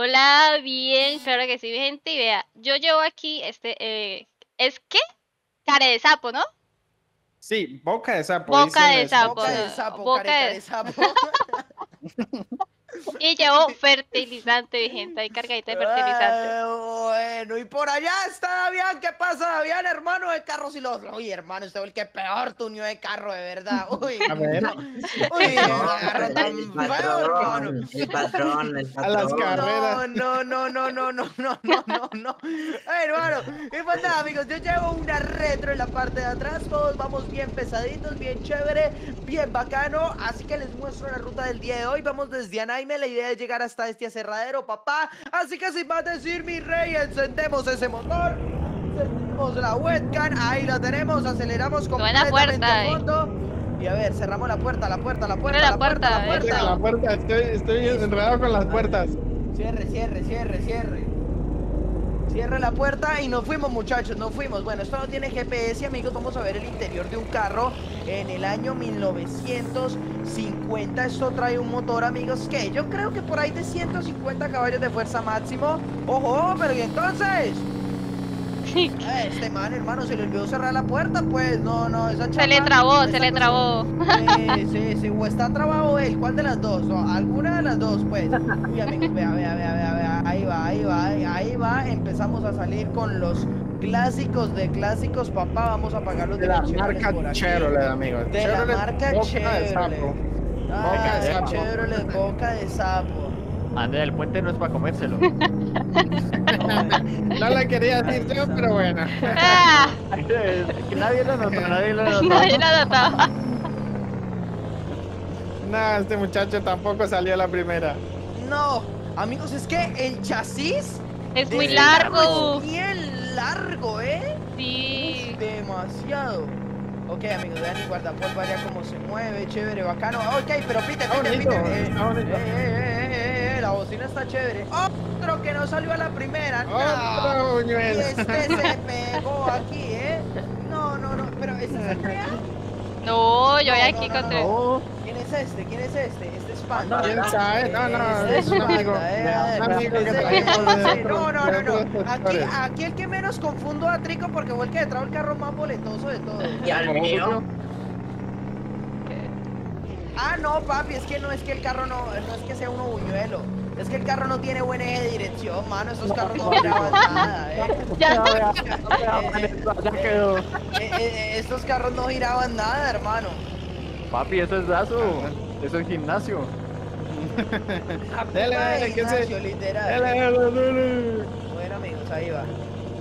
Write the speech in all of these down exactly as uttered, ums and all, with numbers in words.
Hola, bien, claro que sí, gente. Y vea, yo llevo aquí este, eh, ¿es qué? Care de sapo, ¿no? Sí, boca de sapo, Boca dicen de los sapo, Boca de franceses. no, sapo, boca careca de... de sapo. Y llevo fertilizante, mi gente, hay cargadita de fertilizante. Ah, bueno, y por allá está Davián. ¿Qué pasa, Davián, hermano de carros y los... Uy, hermano, usted fue el que peor tuneó de carro, de verdad. Uy, A ver. no. Uy, ese carro tan El feo, hermano. patrón, el patrón, el A las patrón. carreras. No, no, no, no, no, no, no, no, no, no. Ay, hermano, y pues nada, amigos, yo llevo una retro en la parte de atrás. Todos vamos bien pesaditos, bien chévere, bien bacano. Así que les muestro la ruta del día de hoy. Vamos desde Anaime, la idea es llegar hasta este aserradero, papá. Así que sin más decir, mi rey, encendemos ese motor. Encendemos la webcam, ahí la tenemos, aceleramos Buena completamente puerta, a eh. fondo. Y a ver, cerramos la puerta, la puerta, la puerta, Abre la la puerta, la puerta, puerta. La puerta, estoy, estoy enredado con las puertas. Cierre, cierre, cierre, cierre. Cierre la puerta y nos fuimos, muchachos, nos fuimos. Bueno, esto no tiene G P S, amigos. Vamos a ver el interior de un carro en el año mil novecientos cincuenta. Esto trae un motor, amigos, que yo creo que por ahí de ciento cincuenta caballos de fuerza máximo. Ojo, pero ¿y entonces? Sí. Ah, este man, hermano, se le olvidó cerrar la puerta, pues. No, no, esa Se le chapa, trabó, esa se le cosa- trabó. Sí, sí, sí, o está trabado él, ¿cuál de las dos? O alguna de las dos, pues. Uy, amigos, vea, vea, vea, vea, vea, ahí va, ahí va, ahí, ahí va, empezamos a salir con los clásicos de clásicos, papá, vamos a apagar los De la direccionales por marca aquí. Chevrolet, amigos. De la Chevrolet, marca boca de Chevrolet. sapo. Ah, Boca de sapo. Chevrolet, boca de sapo. Ande, el puente no es para comérselo. No la quería decir yo, pero bueno. Ah, Que nadie lo notó, nadie lo notó. nadie la notaba. No, este muchacho tampoco salió a la primera. No, amigos, es que el chasis Es de muy este carro largo. es bien largo, ¿eh? Sí. Demasiado. Ok, amigos, vean el guardapolvo allá cómo se mueve, chévere, bacano. Ok, pero pite, Está pite, bonito, pite. Eh, está bonito. eh, eh, eh, eh, eh, la bocina está chévere. Otro que no salió a la primera. No. Otro Y buñuelo. este se pegó aquí, ¿eh? No, no, no, pero ¿este es el real? No, yo voy No, aquí no, no, con no. No, ¿Quién es este? ¿Quién es este? Este es Panda. ¿Quién sabe? No, no, Este es un amigo. Panda, eh, Un amigo que este- trajimos de sí, No, no, no, de no. otros Aquí, sectores. aquí el que menos confundo a Trico porque fue el que trajo el carro más boletoso de todos. Y al mío. Ah, no, papi, es que no es que el carro no, no es que sea uno buñuelo. Es que el carro no tiene buen eje de dirección, mano. Estos carros no graban nada, eh. Ya. ya, vea, vea, ya quedó. Eh, eh, Estos carros no giraban nada, hermano. Papi, eso es lazo. Eso es gimnasio. Dele, Puta de dele, que se- gimnasio, literal. Dele, dele, dele. Bueno, amigos, ahí va.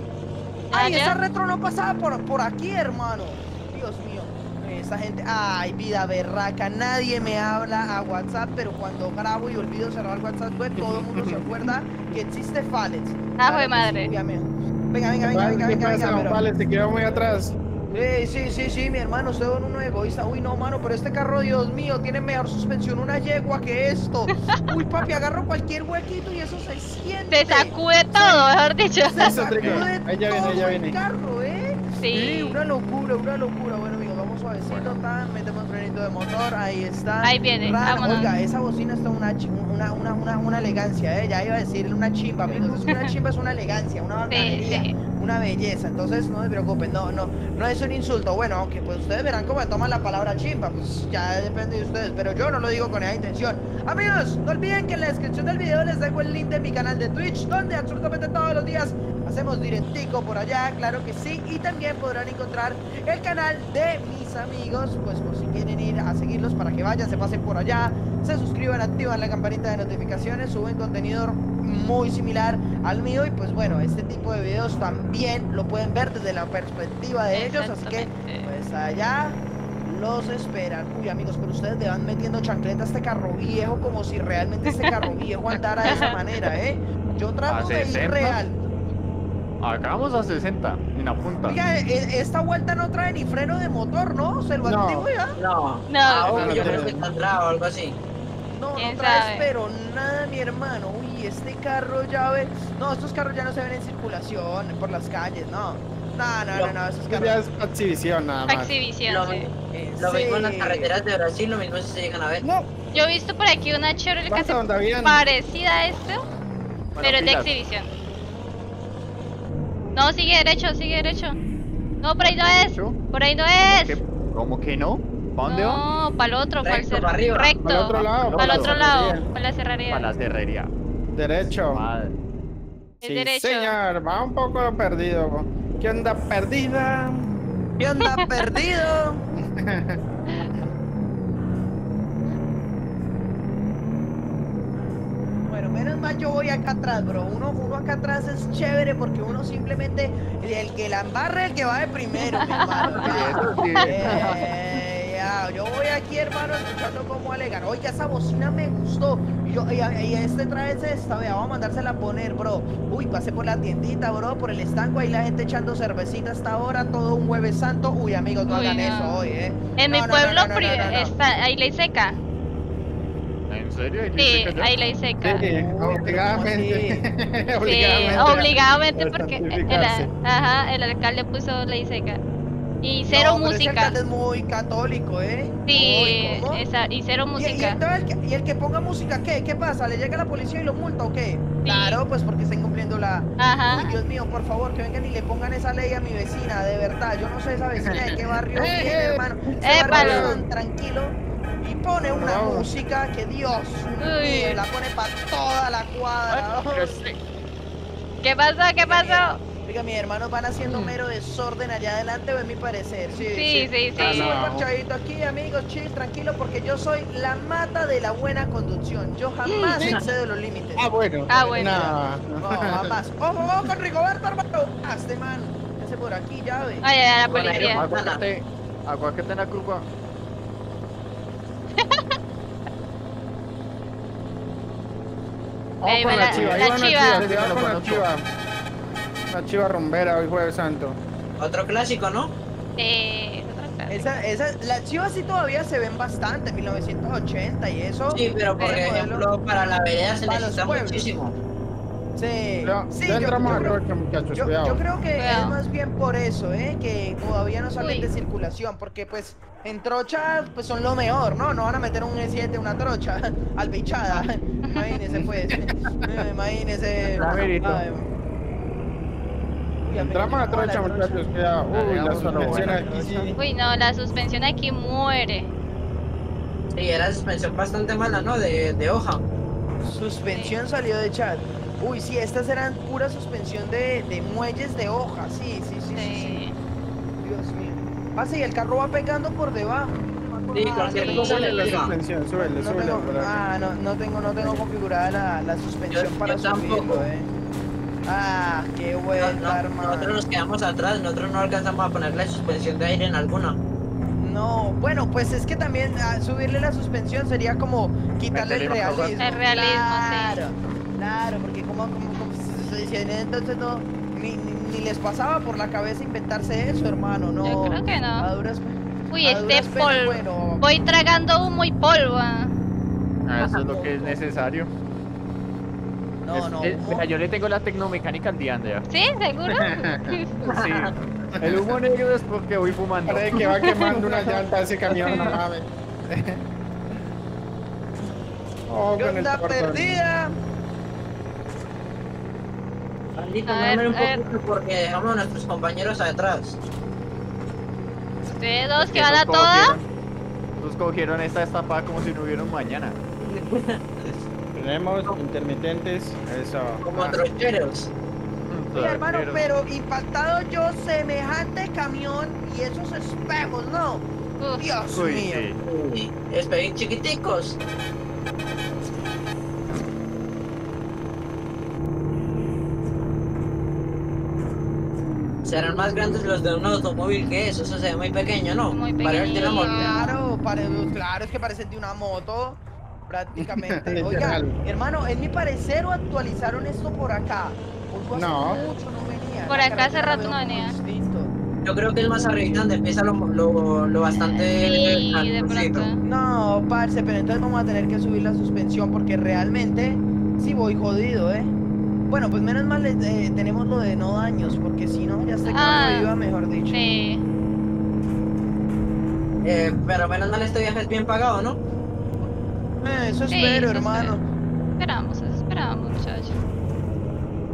Ay, Allá. esa retro no pasaba por, por aquí, hermano. Dios mío. Esa gente, ay, vida berraca, nadie me habla a WhatsApp, pero cuando grabo y olvido cerrar WhatsApp web, todo el mundo se acuerda que existe Falex. Ajo de que madre. sí, obviamente. Venga, venga, venga, ¿Cuál- venga, qué venga, pasa, venga, pero- Vale, se quedó muy atrás. Sí, sí, sí, sí, mi hermano, usted es uno egoísta. Uy, no, mano, pero este carro, Dios mío, tiene mejor suspensión una yegua que esto. Uy, papi, agarro cualquier huequito y eso se siente. Se sacude todo, mejor dicho. Se Eso, Trico. sacude Ahí ya viene, todo ya el viene. carro, ¿eh? Sí. una locura, una locura. Bueno, amigos, vamos suavecito, tan, metemos el frenito de motor, ahí está. Ahí viene, Ran, vámonos. Oiga, esa bocina está una, chi- una, una, una, una elegancia, ¿eh? Ya iba a decir una chimba, amigos. Es que una chimba es una elegancia, una bacanería, sí. una belleza. Entonces, no se preocupen, no, no, no es un insulto. Bueno, aunque pues ustedes verán cómo toman la palabra chimba, pues ya depende de ustedes, pero yo no lo digo con esa intención. Amigos, no olviden que en la descripción del video les dejo el link de mi canal de Twitch, donde absolutamente todos los días hacemos directico por allá, claro que sí, y también podrán encontrar el canal de mis amigos, pues por si quieren ir a seguirlos para que vayan, se pasen por allá, se suscriban, activan la campanita de notificaciones, suben contenido muy similar al mío y pues bueno, este tipo de videos también lo pueden ver desde la perspectiva de ellos, así que Exactamente. pues allá los esperan. Uy, amigos, pero ustedes le van metiendo chancleta a este carro viejo como si realmente este carro viejo andara de esa manera, ¿eh? Yo trato ¿A de ir sesenta? real. Acá vamos a sesenta, en la punta. Oiga, e- esta vuelta no trae ni freno de motor, ¿no? ¿Se lo No. activo ya? No. No. Ah, No, yo no, creo no. que está atrás o algo así. No, no ¿Quién traes, sabe? pero nada, mi hermano. Uy, este carro ya ve... No, estos carros ya no se ven en circulación por las calles, no. No, no, no, no, esos Esto carros... ya es exhibición nada más. Exhibición, Lo, sí. En lo mismo en las serio. carreteras de Brasil, lo mismo si se llegan a ver. No, Yo he visto por aquí una Chevrolet basta casi donde habían. parecida a esto. Pero es de pilas. exhibición. No, sigue derecho, sigue derecho. No, por ahí no es. ¿Derecho? Por ahí no ¿Cómo es. que, cómo que no? ¿Para dónde va? No, para el otro, para el Recto, cerro. para arriba. Recto. Para el otro lado. Para el la otro lado, cerrería. para la cerrería. Para la cerrería. Derecho. Madre. Es Sí, derecho. señor. Va un poco perdido. ¿Qué onda perdida? ¿Qué onda, perdido? Bueno, menos mal yo voy acá atrás, bro. Uno, uno acá atrás es chévere porque uno simplemente, el, el que la embarre, el que va de primero, mi hermano. Sí, eso sí. Eh, ya, yo voy aquí, hermano, escuchando cómo alegan. Oiga, esa bocina me gustó. Y yo, y, a- y a este trae esta, vea, vamos a mandársela a poner, bro. Uy, pasé por la tiendita, bro, por el estanco, ahí la gente echando cervecita hasta ahora, todo un jueves santo. Uy, amigos, no Uy, hagan no. eso hoy, eh. En No, mi no, no, pueblo no, no, pri- no, no, no. está ahí ley seca. ¿En serio? ¿Y Sí, dice que ya? ahí ley seca. Sí, Uy, pero ¿cómo obligadamente. Sí, obligadamente. obligadamente Por porque el, santificarse. ajá, el alcalde puso ley seca. Y No, cero pero ese música. alcalde es muy católico, ¿eh? Sí, Uy, ¿cómo? esa, y cero ¿Y, y, música. entonces el que, y el que ponga música, ¿qué? ¿Qué pasa? ¿Le llega la policía y lo multa o qué? Claro, pues porque está incumpliendo la... Ajá. Uy, Dios mío, por favor, que vengan y le pongan esa ley a mi vecina, de verdad. Yo no sé esa vecina de qué barrio Eh, viene, eh, hermano. Ese épalo. barrio es tan tranquilo y pone una Bravo. música que Dios Uy. mío, la pone para toda la cuadra. Ay, que sí. ¿Qué pasó? ¿Qué pasó? Oiga, mis hermanos van haciendo mero desorden allá adelante, es mi parecer. Sí, Sí, sí, Ah, sí. no, no. parchadito aquí, amigos, chill, tranquilo, porque yo soy la mata de la buena conducción. Yo jamás excedo los límites. Ah, bueno. Ah, bueno. No. No, jamás. Ojo, ojo con Rigoberto, hermano. Hazte, man. Ese por aquí, ya ve. Ay, a la Bueno, ahí policía. va. Aguacate. Aguacate en la curva. Vamos Ahí con va la la- chiva, la ahí va chiva. la chiva, Sí, cuidado lo con la conozco. chiva. La chiva rumbera hoy jueves santo. Otro clásico, ¿no? Sí, es otra cosa. Esa, esa, las chivas sí todavía se ven bastante, mil novecientos ochenta y eso. Sí, pero por Ese modelo- ejemplo, para la vereda se Para los necesita pueblos. muchísimo. Sí, Ya, sí, ya yo- entramos yo al creo- trocha, muchachos, Yo, cuidado. yo creo que Cuidado. es más bien por eso, ¿eh? Que todavía no salen Uy. de circulación, porque pues en trocha pues son lo mejor, ¿no? No van a meter un E siete, una trocha, al bichada. Imagínese pues. Eh, Imagínese. La verito. Ay, uy, a mí Entramos me a llamó la trocha, muchachos, cuidado. Ya Uy, la llegamos a lo suspensión bueno. aquí sí. Uy, no, la suspensión aquí muere. Sí, era suspensión bastante mala, ¿no? De, de hoja. Suspensión salió de chat. Uy, sí, estas eran pura suspensión de, de muelles de hoja. Sí, sí, sí, sí, sí. Sí. Dios mío. Pasa y el carro va pegando por debajo. Sí, Ah, cualquier no, cosa no, le Súbele la pega. suspensión, súbele, no súbele tengo, por aquí. ah, no, no tengo, no tengo configurada la, la suspensión Yo- para yo tampoco. subirlo, eh. Ah, qué No, vuelta, no, hermano. nosotros nos quedamos atrás, nosotros no alcanzamos a ponerle suspensión de aire en alguna. No, bueno, pues es que también ah, subirle la suspensión sería como quitarle el Meterle más hojas. realismo. El realismo, claro, claro, porque como, como, como si se dice, entonces no, ni, ni, ni les pasaba por la cabeza inventarse eso, hermano, no. Yo creo que A no. duras, Uy, a este duras penas, polvo. bueno, Voy tragando humo y polvo. ah. Ah, eso es lo que es necesario. no, Es- no, es- humo. mira, yo le tengo la tecnomecánica al día, Andrea. ¿Sí? ¿Seguro? Sí. El humo negro es porque voy fumando. Parece que va quemando una llanta ese camión, no mames. Oh, ¿Qué con el onda cordón. perdida? Maldito, A no ver, un a ver. poquito porque dejamos a nuestros compañeros atrás. Ustedes dos Es que van a esos toda. cogieron- Esos cogieron esta estapada como si no hubiera un mañana. Tenemos intermitentes, eso. Como Ah, trocheros. Oye, hermano, Traqueros. pero impactado yo semejante camión y esos espejos, ¿no? Uf, Dios Uy, mío. sí. Uy, esperen chiquiticos. Serán más grandes los de un automóvil que eso, eso se ve muy pequeño, ¿no? Muy Para el de la pequeñito. moto. Claro, pare- claro, es que parecen de una moto, prácticamente. Oiga, Literal. hermano, en mi parecer o actualizaron esto por acá. Hoy hace No. mucho no venía. Por La acá hace carretera rato veo no un poco venía. distinto. Yo creo que el más arriba donde empieza lo, lo, lo bastante Sí, de calzoncito. pronto. No, parce, pero entonces vamos a tener que subir la suspensión porque realmente sí voy jodido, ¿eh? Bueno, pues menos mal eh, tenemos lo de no daños, porque si no, ya este Ah, carro iba, mejor dicho. Sí. Eh, pero menos mal este viaje es bien pagado, ¿no? Eh, eso Sí, espero, eso hermano. Esperamos, eso esperamos, muchachos.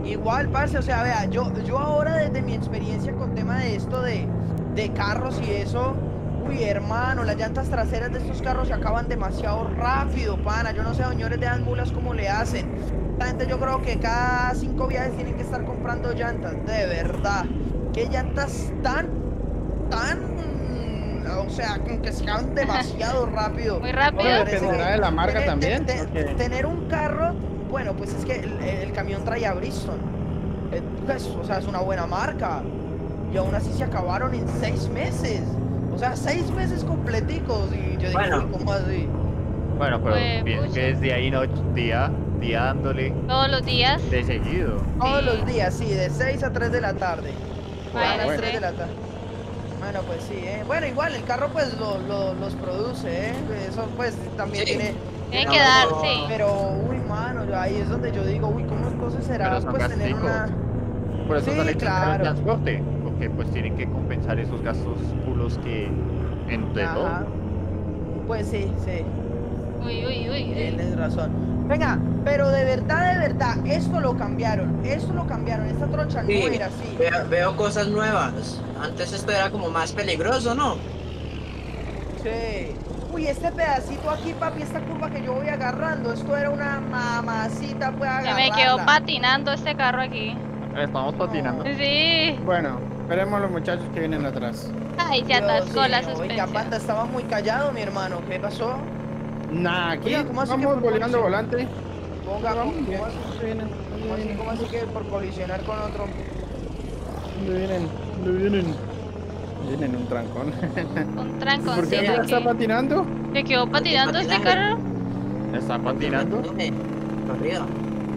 Igual, parce, o sea, vea, yo, yo ahora desde mi experiencia con tema de esto de, de carros y eso, uy, hermano, las llantas traseras de estos carros se acaban demasiado rápido, pana. Yo no sé, señores de las mulas cómo le hacen. Esta gente yo creo que cada cinco viajes tienen que estar comprando llantas, de verdad. ¿Qué llantas tan, tan, o sea, como que se acaban demasiado rápido? Muy Bueno, rápido. dependerá de la marca Tener- también. te- te- porque- Tener un carro, bueno, pues es que el, el camión traía Bristol. Eh, pues, o sea, es una buena marca. Y aún así se acabaron en seis meses. O sea, seis meses completicos. Y yo digo, Bueno. uy, ¿cómo así? Bueno, pero Pues, bien pucha. que es día y noche, día, día dándole Todos los días. de seguido. Todos Sí. los días, sí, de seis a tres de la tarde. A las Imagínate. tres de la tarde. Bueno, pues sí, ¿eh? Bueno, igual el carro pues lo, lo- los produce, ¿eh? Eso pues también Sí. tiene... Tienen No, que dar, no. sí. Pero, uy, mano, yo- ahí es donde yo digo, uy, ¿cómo entonces será Pero son pues tener gasticos. una... Por eso Sí, sale tan caro el claro. transporte, porque pues tienen que compensar esos gastos culos que entre todo. Ajá. Pues sí, sí, Uy, uy, uy, uy. tienes razón. Venga, pero de verdad, de verdad, esto lo cambiaron, esto lo cambiaron, esta trocha no Sí, era así. veo, veo cosas nuevas. Antes esto era como más peligroso, ¿no? Sí. Uy, este pedacito aquí, papi, esta curva que yo voy agarrando, esto era una mamacita, pues Se agarrarla. me quedó patinando este carro aquí. Estamos patinando. Sí. Bueno, esperemos los muchachos que vienen atrás. Ay, se Dios atascó la mío, oiga, suspensión. panda, estaba muy callado, mi hermano, ¿qué pasó? Nah, aquí Oiga, ¿cómo así que vamos por volando colisión? volante. Ponga, ¿cómo, Vamos bien. cómo así, ¿Dónde vienen? cómo así- cómo así que por colisionar con otro? ¿Dónde vienen? ¿Dónde vienen? Vienen un trancón. Un ¿Por qué tranconcito Andrea está aquí. patinando? ¿Se quedó patinando este patinaje. carro? Está patinando. Para arriba.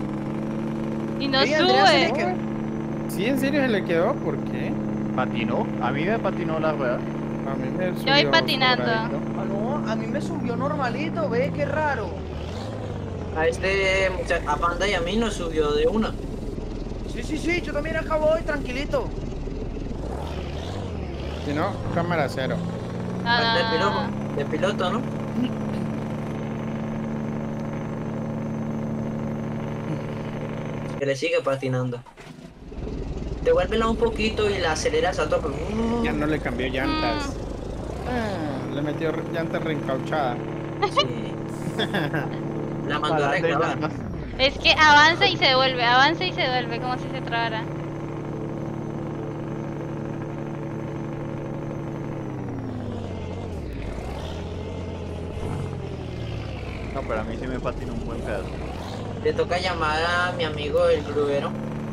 Y no Sí, Andrea se le sube. quedó- Sí, en serio se le quedó. ¿Por qué? Patinó. A mí me patinó la rueda. A mí me subió voy patinando. sobradito. Ah, no, a mí me subió normalito, ve, qué raro. A este mucha- a Panda y a mí nos subió de una. Sí, sí, sí, yo también acá voy, tranquilito. Si no, cámara cero. Ah, de, no, no, piloto, no. de piloto, ¿no? Que le sigue patinando. Devuélvela un poquito y la aceleras a tope. Ya no le cambió llantas. Ah, le metió re- llanta reencauchada. Sí. La mandó a Para darle reclamar. más. Es que avanza y se devuelve, avanza y se devuelve, como si se trabara. No, pero a mí sí me patinó un buen pedazo. Le toca llamar a mi amigo el gruero.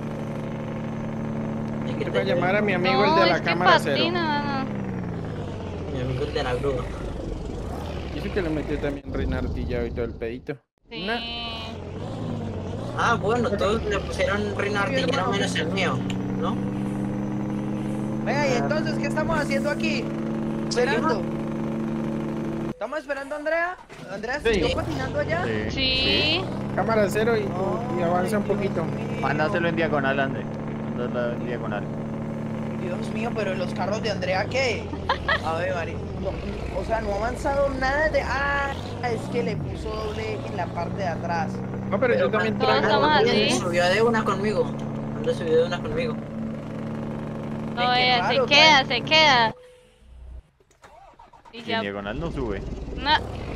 Hay que Le voy a tener- llamar a mi amigo no, el de la es que cámara cero. patina, no. Mi amigo el de la grúa. Dice que le metió también reinartillado y todo el pedito. Sí. Nah. Ah, bueno, todos le pusieron Reino Artillero hermano. menos el mío, ¿no? Venga, y Ah. entonces, ¿qué estamos haciendo aquí? Esperando. ¿Estamos esperando a Andrea? ¿Andrea Sí. siguió patinando allá? Sí. Sí. Cámara cero y, y Ay, avanza un Dios poquito. mío. Mándaselo en diagonal, André. Mándaselo en diagonal. Dios mío, pero los carros de Andrea, ¿qué? A ver, Mari. no, o sea, no ha avanzado nada de... Ah, es que le puso doble eje en la parte de atrás. No, pero yo también todos traigo. estamos Anda, así. subió de una conmigo. Anda, subió de una conmigo. No, Qué ella se raro, queda, trae. se queda. Y Y en ya. diagonal no sube. No,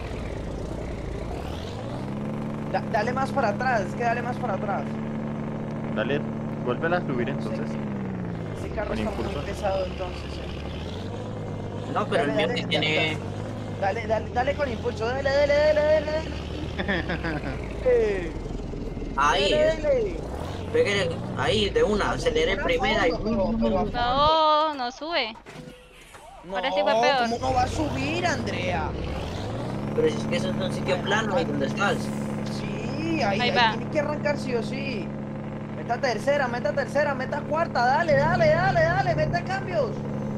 Da- dale más para atrás, es que dale más para atrás. Dale, vuélvela a subir entonces. Ese carro Con está impulso. muy pesado entonces. eh. No, pero el Dale, mío dale, sí tiene. Dale, dale, dale con impulso, dale, dale, dale, dale, dale. Eh, Ahí, dale, es. dale. Pégale ahí, de una. Acelere Pero a primera y. fondo, pero- pero a fondo. no, no sube. No, Ahora sí fue peor. ¿cómo no va a subir, Andrea? Pero si es que eso es un sitio plano ahí donde estás. Sí, ahí, Ahí ahí va. tiene que arrancar sí o sí. Meta tercera, meta tercera, meta cuarta, dale, dale, dale, dale, meta cambios.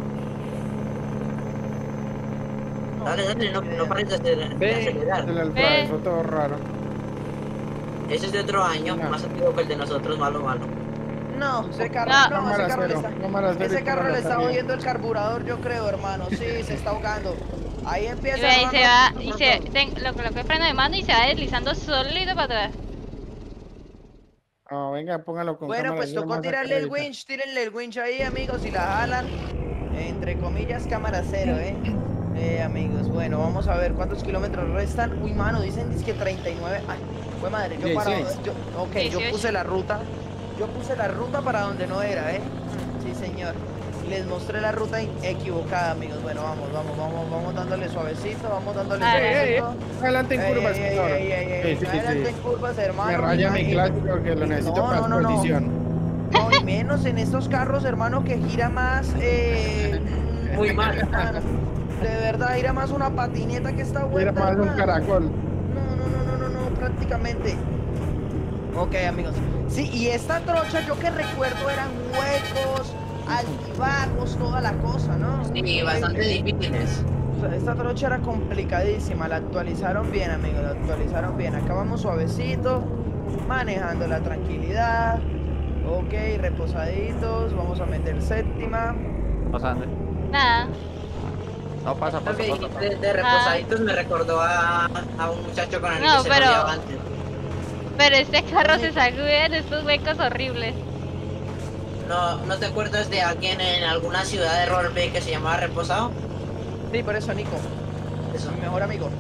No, Dale, dale, no, no pares de aceler- de Ve, acelerar. se le atravesó todo raro. Ese es de otro año, No. más antiguo que el de nosotros, malo, malo. No, ese carro, No. no, ese Cámara carro le cero, está, cámara cero ese y carro cámara le está salida. jodiendo el carburador, yo creo, hermano. Sí, se está ahogando. Ahí Y empieza. ve, y hermano, se va, por y favor. se ten- lo coloqué freno de mano y se va deslizando solito para atrás. Oh, venga, póngalo con Bueno, cámara pues cero tocó más tirarle el acredita. winch, tírenle el winch ahí, amigos, y la jalan. Entre comillas, cámara cero, ¿eh? Eh, amigos, bueno, vamos a ver cuántos kilómetros restan. Uy, mano, dicen que treinta y nueve. Ay, fue madre, yo para... dieciséis. Yo, ok, yo dieciocho. puse la ruta. Yo puse la ruta para donde no era, ¿eh? Sí, señor. Les mostré la ruta equivocada, amigos. Bueno, vamos, vamos, vamos, vamos dándole suavecito, vamos dándole Ah, Ey, ey, ey, suavecito. adelante en Ey, curvas, ey, ey, señor. ey, ey, ey, Sí, sí, adelante sí. en curvas, hermano. Me raya mi imagínate. clásico que lo necesito No, para no, no, no. posición. No, y menos en estos carros, hermano, que gira más. Eh, Muy mal. De verdad, gira más una patineta que esta Era vuelta. más un hermano. caracol. No, no, no, no, no, no, prácticamente. Ok, amigos. Sí, y esta trocha, yo que recuerdo, eran huecos, altibajos, toda la cosa, ¿no? Sí, bastante difíciles. O sea, esta trocha era complicadísima, la actualizaron bien, amigos, la actualizaron bien. Acá vamos suavecito, manejando la tranquilidad. Ok, reposaditos, vamos a meter séptima. Pasa, André. Nada. No, pasa, Lo pasa, que pasa. dijiste de reposaditos me recordó a, a un muchacho con el No, que se pero- rodeaba antes. Pero este carro se sacude en estos huecos horribles. No, ¿no te acuerdas de alguien en alguna ciudad de Roleplay que se llamaba Reposado? Sí, por eso, Nico, Eso. mi mejor amigo.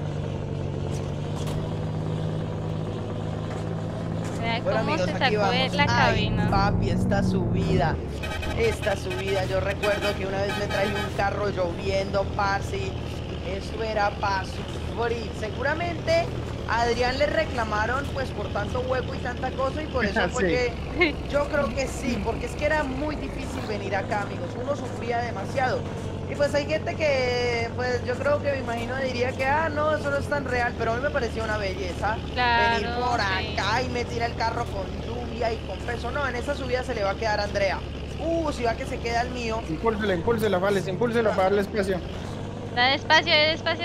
Vea Bueno, cómo amigos, se aquí sacude vamos. la Ay, cabina. papi, esta subida, esta subida. Yo recuerdo que una vez me traje un carro lloviendo, parce. Eso era para sufrir. Seguramente a Adrián le reclamaron, pues, por tanto hueco y tanta cosa, y por eso fue Sí. que yo creo que sí, porque es que era muy difícil venir acá, amigos. Uno sufría demasiado. Y pues hay gente que, pues yo creo que me imagino diría que, ah, no, eso no es tan real, pero a mí me parecía una belleza venir Claro, por sí. acá y me tira el carro con lluvia y con peso. No, en esa subida se le va a quedar a Andrea. Uh, si va que se queda el mío. Impúlselo, impúlselo, vale, impúlselo para darle espacio. Da despacio, da despacio.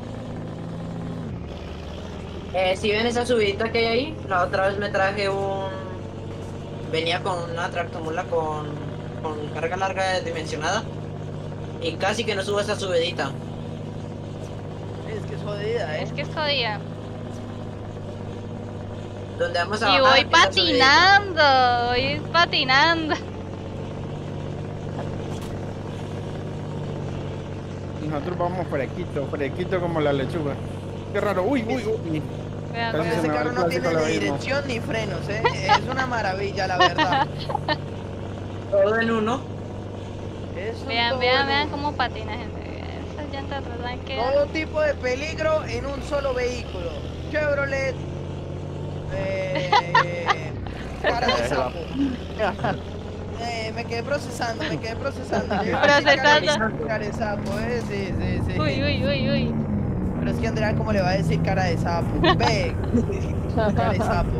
Eh, si ven esa subidita que hay ahí, la otra vez me traje un... Venía con una tractomula con, con carga larga dimensionada. Y casi que no subo esa subidita. Es que es jodida, ¿eh? Es que es jodida. Donde vamos a Y bajar, voy empieza la subidita. patinando, voy patinando. Nosotros vamos fresquito, fresquito como la lechuga. Qué raro, uy, uy, uy. Vea Casi cómo- se Ese me va carro el no tiene clásico al ni abismo. dirección ni frenos, ¿eh? Es una maravilla, la verdad. Todo en uno. Es un Vean, todo vean, en vean uno. cómo patina, gente. Esas llantas tratan que... Todo tipo de peligro en un solo vehículo. Chevrolet. Eh, cara de sapo. Eh, me quedé procesando, me quedé procesando. Yo iba a decir cara de- Procesando. Cara de sapo, eh, sí, sí, sí. Uy, uy, uy, uy. Pero es que Andrea, ¿cómo le va a decir cara de sapo? Ve, cara de sapo.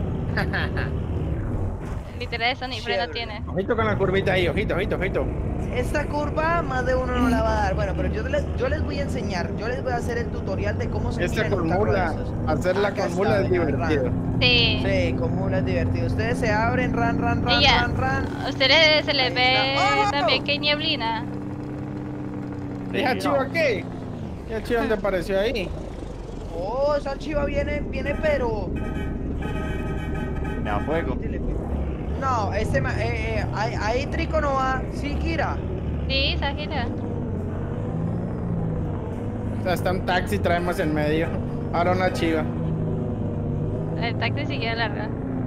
Literal, eso ni freno Chévere. tiene. Ojito con la curvita ahí, ojito, ojito, ojito. Esta curva más de uno no la va a dar. Bueno, pero yo les, yo les voy a enseñar, yo les voy a hacer el tutorial de cómo se Esta tira en un con carro de mula, esos. hacerla Acá con está, mula es venga, divertido. ran. Sí. Sí, con mula es divertido. Ustedes se abren, ran, ran, ran, Y ya. ran, ran. ¿A ustedes se les Ahí ve está. ¡Oh! también que hay nieblina? ¿Esa chiva qué? ¿Esa chiva dónde apareció ahí? Oh, esa chiva viene, viene, pero. Me da fuego. No, este ma- eh, eh, ahí, ahí Trico no va. Sí, Kira. Sí, Sajira. O sea, está un taxi, traemos en medio. Ahora una chiva. El taxi sigue larga.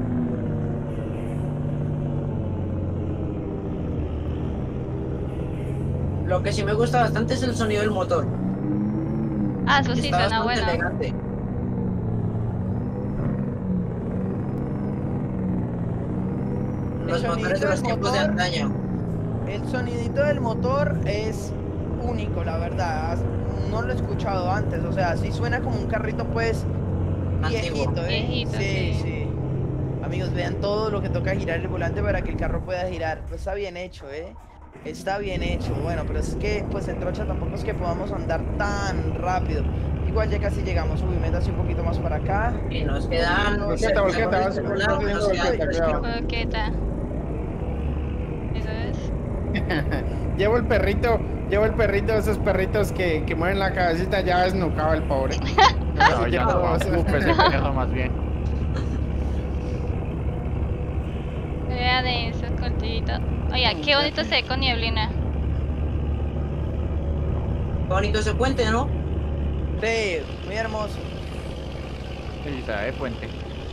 Lo que sí me gusta bastante es el sonido del motor. Ah, eso sí, Está suena bastante bueno. elegante. Los El motores de sonidito los del tiempos de motor. antaño. El sonidito del motor es único, la verdad. No lo he escuchado antes. O sea, sí suena como un carrito, pues, Antiguo. viejito, ¿eh? Viejito, sí, sí. sí. Amigos, vean todo lo que toca girar el volante para que el carro pueda girar. Pues está bien hecho, ¿eh? Está bien hecho. Bueno, pero es que, pues, en trocha tampoco es que podamos andar tan rápido. Igual ya casi llegamos. Uy, métase un poquito más para acá. Y nos quedan... Volqueta, volqueta, vas a Nos volqueta, quedan- volqueta, cuidado. Coqueta. Eso es. Llevo el perrito, llevo el perrito, esos perritos que, que mueven la cabecita, ya desnucado el pobre. No, Así ya que no, todos- ocupe ese perro más bien. está denso, cortito. Oiga, qué bonito se ve con nieblina. Qué bonito ese puente, ¿no? Sí, muy hermoso. Y se de puente.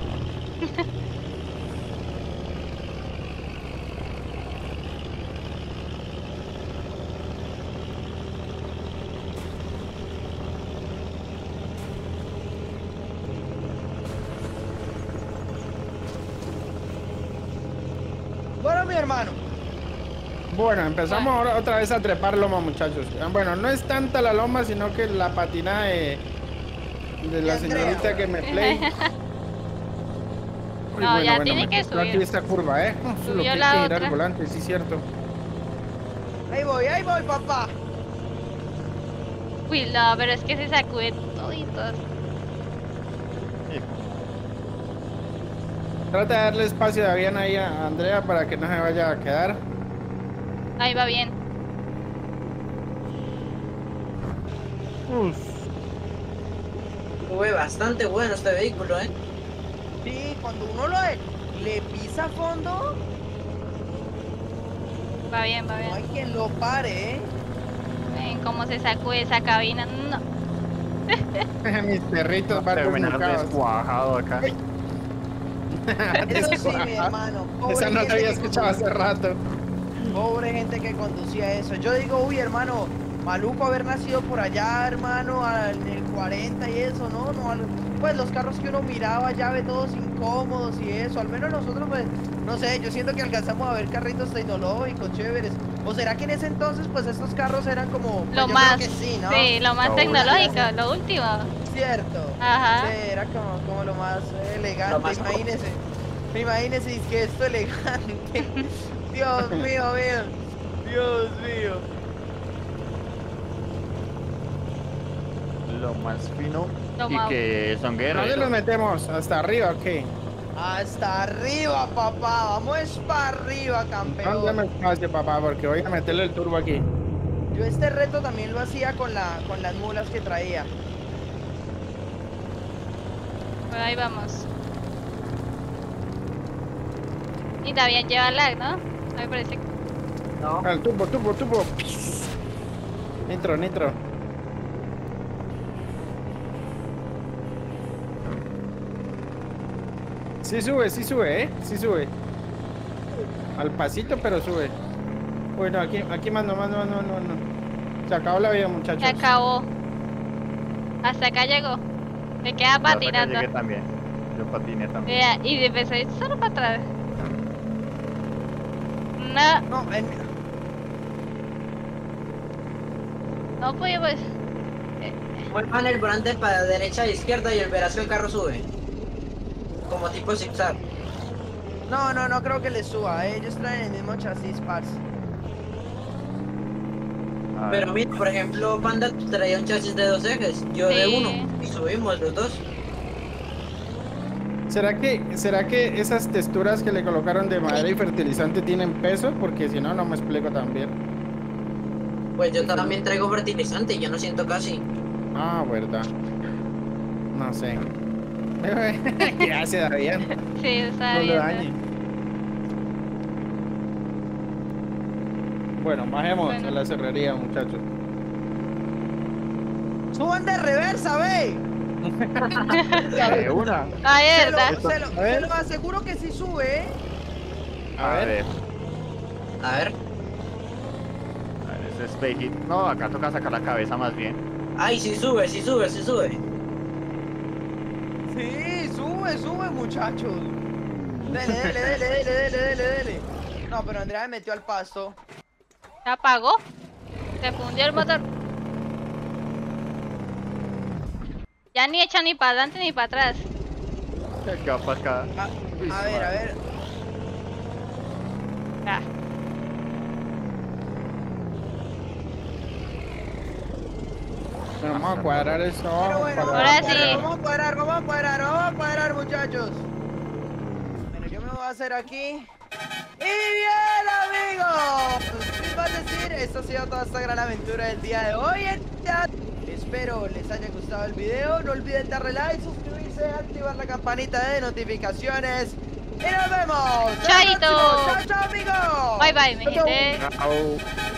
Bueno, mi hermano. Bueno, empezamos ahora otra vez a trepar loma, muchachos. Bueno, no es tanta la loma, sino que la patina de, de la De Andrea. señorita que me play. Uy, No, ya tiene me que costó aquí subir. esta curva, ¿eh? Uf, Subió lo que hay la que girar otra. el volante, sí, cierto. Ahí voy, ahí voy, papá. Uy, no, pero es que se sacude toditos. Sí. Trata de darle espacio de bien ahí a Andrea para que no se vaya a quedar. Ahí va bien. Uf. Fue bastante bueno este vehículo, ¿eh? Sí, cuando uno lo le pisa a fondo, Va bien, va no hay bien. quien lo pare, ¿eh? Ven cómo se sacude esa cabina. No. Mis perritos van Terminar desnucados. descuajado acá. Eso sí, mi hermano. Pobre Esa no la gente había que escuchado conduce- hace rato. Pobre gente que conducía eso. Yo digo, uy, hermano, maluco haber nacido por allá, hermano, al- en el cuarenta y eso, ¿no? no al- pues los carros que uno miraba ya ve todos incómodos y eso. Al menos nosotros, pues, no sé, yo siento que alcanzamos a ver carritos tecnológicos, chéveres. ¿O será que en ese entonces, pues, estos carros eran como... pues, Lo yo más. creo que sí, ¿no? Sí, lo más Lo tecnológico, lo último. Cierto. Ajá. Sí, era como, como lo más elegante, Lo más pro. imagínese. Imagínese, es que esto elegante. Dios mío, mío. Dios mío. Lo más fino. Lo Y más- que son ¿Dónde los guerreros. metemos? ¿Hasta arriba o qué? Hasta arriba, papá. Vamos para arriba, Dame campeón. espacio, papá, porque voy a meterle el turbo aquí. Yo este reto también lo hacía con, la, con las mulas que traía. Pues ahí vamos. Y también lleva lag, ¿no? A mí me parece que... No. El turbo, turbo, turbo. Nitro, nitro. Sí sube, sí sube, ¿eh? Sí sube. Al pasito, pero sube. Bueno, aquí, aquí más no, más no, no, no, no. Se acabó la vida, muchachos. Se acabó. Hasta acá llegó. Me queda Yo hasta acá patinando. llegué también. Yo patiné también. Vea, y empezó a ir solo para atrás. No, No, en- no pudimos. Muevan el volante para derecha e izquierda y el verás que el carro sube. Como tipo zigzag. no, no, no creo que les suba. ¿Eh? Ellos traen el mismo chasis, parce. A ver. Pero mira, por ejemplo, Panda traía un chasis de dos ejes, yo de Sí. uno, y subimos los dos. ¿Será que, ¿Será que esas texturas que le colocaron de madera y fertilizante tienen peso? Porque si no, no me explico tan bien. Pues yo también traigo fertilizante y yo no siento casi. Ah, verdad. No sé. ¿Qué hace David? Sí, está No lo bien. dañe. Bueno, bajemos Bueno. a la cerrería, muchachos. ¡Suban de reversa, ve! De una. Ay, Se es lo, verdad. se lo- A ver. se lo aseguro que sí sube, ¿eh? A ver. A ver. A ver, ese es Bejit. No, acá toca sacar la cabeza más bien. Ay, sí sube, sí sube, sí sube. Sí, sube, sube, muchachos. Dele, dele, dele, dele, dele, dele, dele. No, pero Andrea me metió al pasto. Se apagó. Se fundió el motor. Ya ni echa ni para adelante ni para atrás. Acá para acá. A, Uy, a ver, a madre. ver. Ah, Bueno, vamos a cuadrar eso. Pero bueno, para- Ahora vamos a cuadrar, sí. vamos a cuadrar, vamos a cuadrar, vamos a cuadrar, muchachos. Bueno, yo me voy a hacer aquí. ¡Y bien, amigos! ¿Qué va a decir? Esto ha sido toda esta gran aventura del día de hoy en chat. Espero les haya gustado el video. No olviden darle like, suscribirse, activar la campanita de notificaciones. Y nos vemos. Hasta el Chaito. próximo. Chao, chao, amigos. Bye bye, mi Chao, chao. gente. Chao.